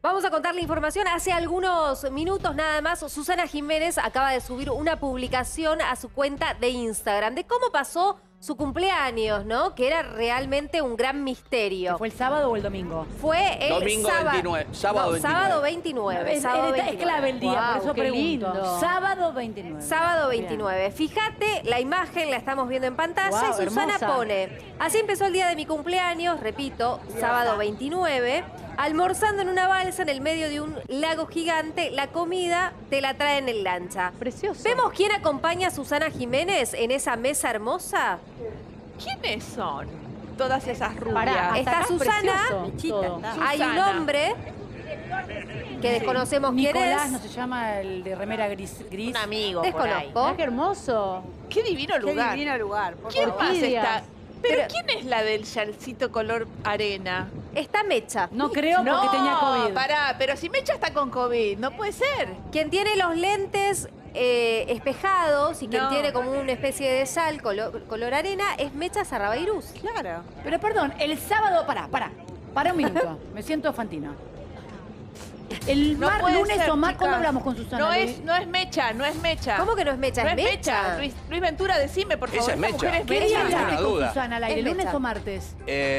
Vamos a contar la información. Hace algunos minutos nada más, Susana Jiménez acaba de subir una publicación a su cuenta de Instagram de cómo pasó su cumpleaños, ¿no? Que era realmente un gran misterio. ¿Fue el sábado o el domingo? Fue el Domingo 29, sábado 29. Sábado 29. Es clave el día, por eso qué pregunto. lindo. Sábado 29. Sábado 29. Fíjate, la imagen la estamos viendo en pantalla y Susana hermosa. pone: así empezó el día de mi cumpleaños, repito, sábado 29, almorzando en una balsa en el medio de un lago gigante, la comida te la traen en lancha. Precioso. ¿Vemos quién acompaña a Susana Jiménez en esa mesa hermosa? ¿Quiénes son todas esas rubias? Pará, hasta Está acá Susana, precioso todo. Hay un Susana. hombre que desconocemos quién Nicolás, es. ¿no se llama el de remera gris? Un amigo por ahí. Desconozco. Mirá qué hermoso. Qué divino lugar. Qué divino lugar. Por ¿Quién favor. más Orquídeas. está? ¿Pero Pero- quién es la del shalcito color arena? Está Mecha, No creo porque tenía COVID. Pará, pero si Mecha está con COVID, no puede ser. quien tiene los lentes espejados y quien No. tiene como una especie de sal color arena es Mecha Sarrabairús. Claro. Pero perdón, el sábado, para un minuto. Me siento fantina. El No puede lunes ser, o más, ¿cuándo chicas. hablamos con Susana? No Luis? es Mecha, no es Mecha. ¿Cómo que no es Mecha? No es es Mecha. Mecha. Luis Ventura, decime, por favor. Esa es esta Mecha. mujer es ¿Qué Mecha. día Mecha. Ninguna hablaste con duda. Susana al aire? Es ¿Lunes Mecha. o martes?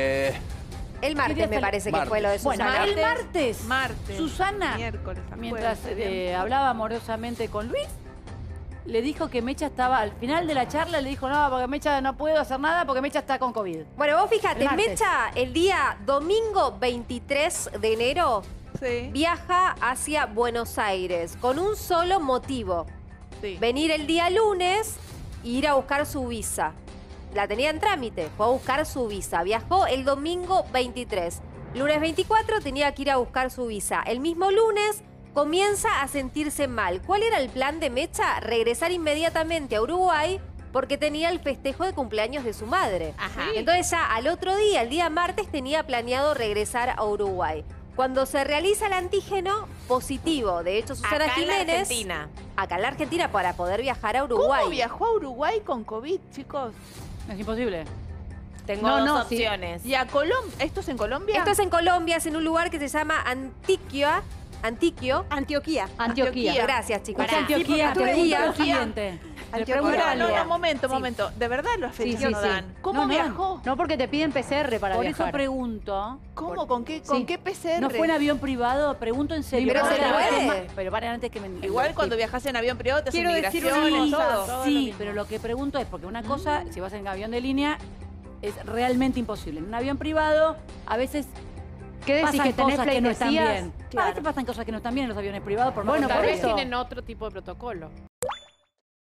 El martes me parece que fue lo de Bueno, Susana. el martes. Martes. Susana, Miércoles. mientras jueves, viernes. hablaba amorosamente con Luis, le dijo que Mecha estaba, al final de la charla le dijo, no, porque Mecha no puedo hacer nada porque Mecha está con COVID. Bueno, vos fíjate, El martes. Mecha el día domingo 23 de enero Sí, viaja hacia Buenos Aires con un solo motivo: sí. venir el día lunes e ir a buscar su visa. La tenía en trámite, fue a buscar su visa. Viajó el domingo 23. Lunes 24 tenía que ir a buscar su visa. El mismo lunes comienza a sentirse mal. ¿Cuál era el plan de Mecha? Regresar inmediatamente a Uruguay porque tenía el festejo de cumpleaños de su madre. Ajá. Entonces ya al otro día, el día martes, tenía planeado regresar a Uruguay. Cuando se realiza el antígeno, positivo. De hecho, Susana Acá en la Jiménez, Argentina. acá en la Argentina, para poder viajar a Uruguay. ¿Cómo viajó a Uruguay con COVID, chicos? Es imposible. Tengo No, dos no, sí. opciones. ¿Y a Colombia? ¿Esto es en Colombia? Esto es en Colombia, es en un lugar que se llama Antiquio. Antioquía. Antioquía. Gracias, chicos. Pará. Antioquía, porque te estuve pregunto en lo siguiente. Le Antioquía. pregunto Pará, algo. momento. ¿De verdad los Sí, felices sí, no sí. dan? ¿Cómo No, no dan. viajó? No, porque te piden PCR para Por viajar. eso pregunto. ¿Cómo? ¿Con qué Sí. PCR? ¿No fue en avión privado? Pregunto en serio. Pero se Para- puede. Pero para antes que me... Igual cuando viajas en avión privado te hacen Quiero decir migraciones, una todo. cosa. Sí, pero lo que pregunto es, porque una cosa, si vas en avión de línea, es realmente imposible. En un avión privado, a veces ¿Qué decís? pasan ¿Que tenés cosas que no están pleitesías? bien. A Claro. veces pasan cosas que no están bien en los aviones privados, por más Bueno, que por está eso. bien. Tienen otro tipo de protocolo.